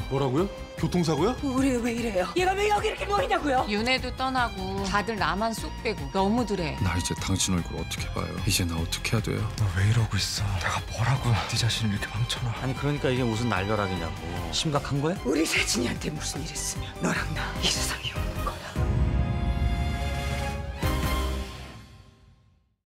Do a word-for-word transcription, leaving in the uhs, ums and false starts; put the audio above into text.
뭐라고요? 교통사고요? 우리 왜 이래요? 얘가 왜 여기 이렇게 모이냐고요? 윤혜도 떠나고 다들 나만 쑥 빼고 너무들해. 나 이제 당신 얼굴 어떻게 봐요? 이제 나 어떻게 해야 돼요? 너 왜 이러고 있어? 내가 뭐라고 네 자신을 이렇게 망쳐놔? 아니 그러니까 이게 무슨 날벼락이냐고. 심각한 거야? 우리 세진이한테 무슨 일 있으면 너랑 나 이 세상에 없는 거야.